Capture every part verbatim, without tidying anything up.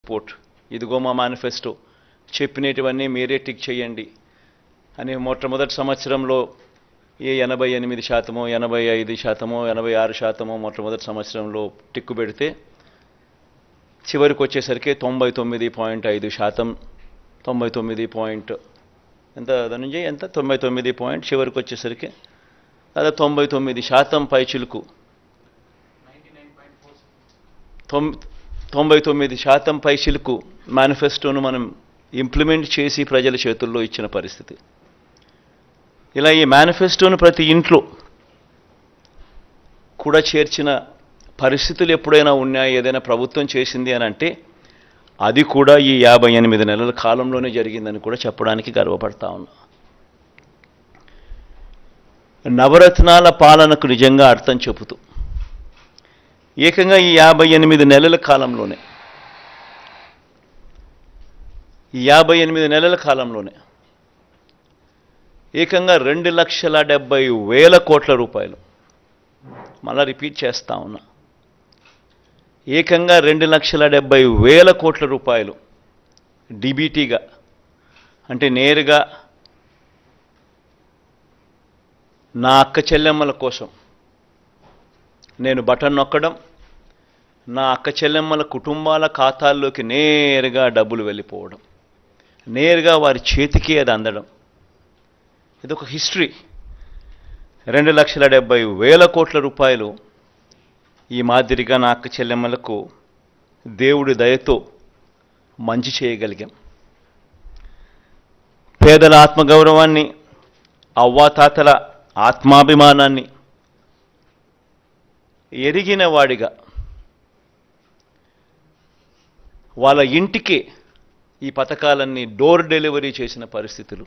Port ఇదిగో మా manifesto చెప్పినటివన్నీ మీరే టిక్ చేయండి అని మొట్టమొదటి సంవత్సరంలో ఏ ఎనభై ఎనిమిది శాతమో ఎనభై ఐదు శాతమో ఎనభై ఆరు శాతమో మొట్టమొదటి సంవత్సరంలో టిక్కు పెడితే చివరికి వచ్చేసరికి తొంభై తొమ్మిది పాయింట్ ఐదు శాతం తొంభై తొమ్మిది పాయింట్ ఎంత ధనుంజయ్ ఎంత తొంభై తొమ్మిది పాయింట్ చివరికి వచ్చేసరికి అదే తొంభై తొమ్మిది శాతం పైచిలుకు తొంభై తొమ్మిది శాతం పైచిలుకు మేనిఫెస్టోను మనం ఇంప్లిమెంట్ చేసి ప్రజల చేతుల్లో ఇచ్చిన పరిస్థితి. ఇలా ఈ మేనిఫెస్టోను ప్రతి ఇంట్లో కూడా చేర్చిన పరిస్థితులు ఎప్పుడైనా ఉన్నాయా, ఏదైనా ప్రభుత్వం చేసింది అని అంటే అది కూడా ఈ యాభై ఎనిమిది నెలల కాలంలోనే జరిగిందని కూడా చెప్పడానికి గర్వపడతా ఉన్నా. నవరత్నాల పాలనకు నిజంగా అర్థం చెబుతూ ఏకంగా ఈ యాభై ఎనిమిది నెలల కాలంలోనే ఈ యాభై ఎనిమిది నెలల కాలంలోనే ఏకంగా రెండు లక్షల డెబ్బై వేల కోట్ల రూపాయలు, మళ్ళా రిపీట్ చేస్తా ఉన్నా, ఏకంగా రెండు లక్షల డెబ్బై వేల కోట్ల రూపాయలు డిబిటీగా అంటే నేరుగా నా అక్క చెల్లెమ్మల కోసం నేను బటన్ నొక్కడం, నా అక్క చెల్లెమ్మల కుటుంబాల ఖాతాల్లోకి నేరుగా డబ్బులు వెళ్ళిపోవడం, నేరుగా వారి చేతికి అది అందడం, ఇదొక హిస్టరీ. రెండు లక్షల డెబ్బై వేల కోట్ల రూపాయలు ఈ మాదిరిగా నా అక్క చెల్లెమ్మలకు దేవుడి దయతో మంచి చేయగలిగాం. పేదల ఆత్మగౌరవాన్ని, అవ్వాతాతల ఆత్మాభిమానాన్ని ఎరిగిన వాడిగా వాళ్ళ ఇంటికి ఈ పథకాలన్నీ డోర్ డెలివరీ చేసిన పరిస్థితులు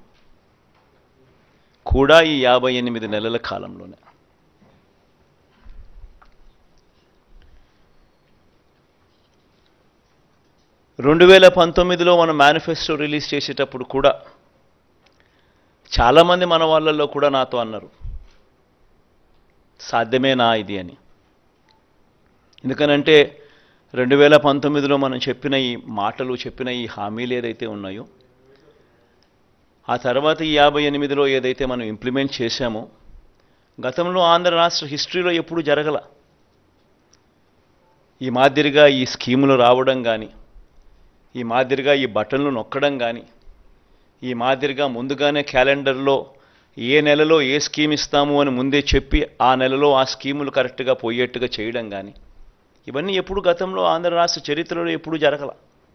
కూడా ఈ యాభై ఎనిమిది నెలల కాలంలోనే. రెండు వేల పంతొమ్మిదిలో మనం మేనిఫెస్టో రిలీజ్ చేసేటప్పుడు కూడా చాలామంది మన వాళ్ళల్లో కూడా నాతో అన్నారు, సాధ్యమేనా ఇది అని. ఎందుకనంటే రెండు వేల పంతొమ్మిదిలో మనం చెప్పిన ఈ మాటలు, చెప్పిన ఈ హామీలు ఏదైతే ఉన్నాయో, ఆ తర్వాత ఈ యాభై ఎనిమిదిలో ఏదైతే మనం ఇంప్లిమెంట్ చేశామో, గతంలో ఆంధ్ర రాష్ట్ర హిస్టరీలో ఎప్పుడూ జరగల. ఈ మాదిరిగా ఈ స్కీములు రావడం కానీ, ఈ మాదిరిగా ఈ బటన్లు నొక్కడం కానీ, ఈ మాదిరిగా ముందుగానే క్యాలెండర్లో ఏ నెలలో ఏ స్కీమ్ ఇస్తాము అని ముందే చెప్పి ఆ నెలలో ఆ స్కీములు కరెక్ట్గా పోయేట్టుగా చేయడం కానీ, ఇవన్నీ ఎప్పుడు గతంలో ఆంధ్ర రాష్ట్ర చరిత్రలో ఎప్పుడూ జరగల.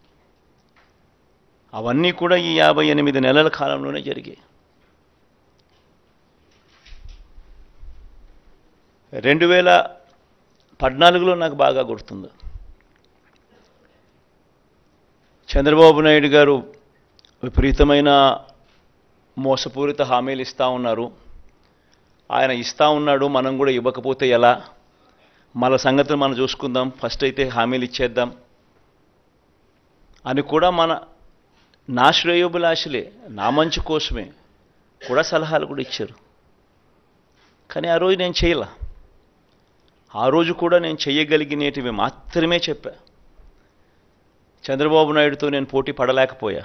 అవన్నీ కూడా ఈ యాభై ఎనిమిది నెలల కాలంలోనే జరిగాయి. రెండు వేల పద్నాలుగులో నాకు బాగా గుర్తుంది, చంద్రబాబు నాయుడు గారు విపరీతమైన మోసపూరిత హామీలు ఇస్తూ ఉన్నారు. ఆయన ఇస్తూ ఉన్నాడు, మనం కూడా ఇవ్వకపోతే ఎలా, మన సంగతులు మనం చూసుకుందాం, ఫస్ట్ అయితే హామీలు ఇచ్చేద్దాం అని కూడా మన నా శ్రేయోభిలాషులే, నా మంచి కోసమే కూడా సలహాలు కూడా ఇచ్చారు. కానీ ఆ రోజు నేను చేయలే. ఆ రోజు కూడా నేను చేయగలిగినటివి మాత్రమే చెప్పా. చంద్రబాబు నాయుడుతో నేను పోటీ పడలేకపోయా.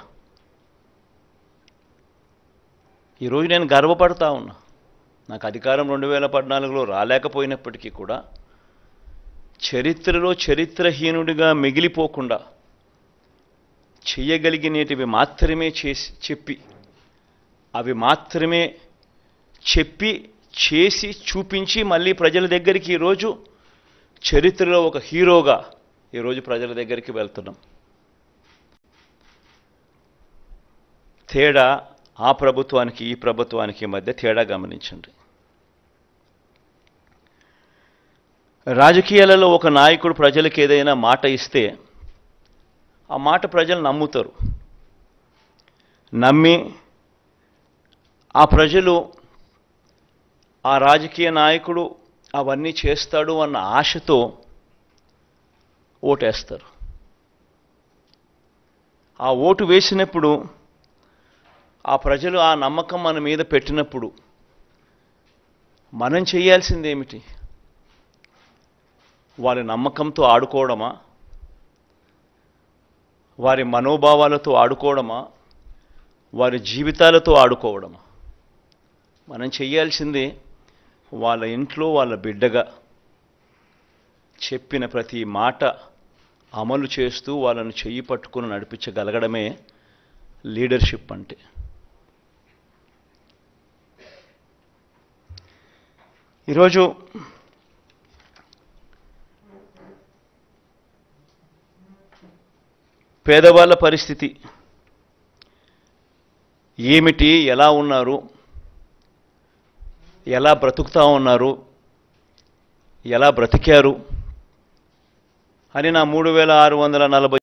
ఈరోజు నేను గర్వపడతా ఉన్నా. నాకు అధికారం రెండు వేల పద్నాలుగులో రాలేకపోయినప్పటికీ కూడా చరిత్రలో చరిత్రహీనుడిగా మిగిలిపోకుండా చేయగలిగినటివి మాత్రమే చేసి చెప్పి అవి మాత్రమే చెప్పి చేసి చూపించి మళ్ళీ ప్రజల దగ్గరికి ఈరోజు చరిత్రలో ఒక హీరోగా ఈరోజు ప్రజల దగ్గరికి వెళ్తున్నాం. తేడా ఆ ప్రభుత్వానికి ఈ ప్రభుత్వానికి మధ్య తేడా గమనించండి. రాజకీయాలలో ఒక నాయకుడు ప్రజలకు ఏదైనా మాట ఇస్తే ఆ మాట ప్రజలు నమ్ముతారు. నమ్మి ఆ ప్రజలు ఆ రాజకీయ నాయకుడు అవన్నీ చేస్తాడు అన్న ఆశతో ఓటేస్తారు. ఆ ఓటు వేసినప్పుడు ఆ ప్రజలు ఆ నమ్మకం మన మీద పెట్టినప్పుడు మనం చేయాల్సిందేమిటి? వాళ్ళ నమ్మకంతో ఆడుకోవడమా, వారి మనోభావాలతో ఆడుకోవడమా, వారి జీవితాలతో ఆడుకోవడమా? మనం చేయాల్సింది వాళ్ళ ఇంట్లో వాళ్ళ బిడ్డగా చెప్పిన ప్రతి మాట అమలు చేస్తూ వాళ్ళను చెయ్యి పట్టుకుని నడిపించగలగడమే లీడర్షిప్ అంటే. ఈరోజు పేదవాళ్ళ పరిస్థితి ఏమిటి, ఎలా ఉన్నారు, ఎలా బ్రతుకుతా ఉన్నారు, ఎలా బ్రతికారు అని నా మూడు వేల ఆరు వందల నలభై